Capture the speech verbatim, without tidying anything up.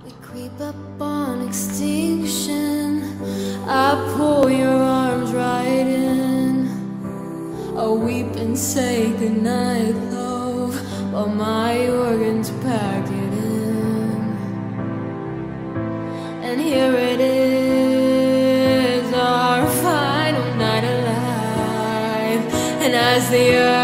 We creep up on extinction. I pull your arms right in. I weep and say goodnight, love, while my organs pack it in. And here it is, our final night alive. And as the earth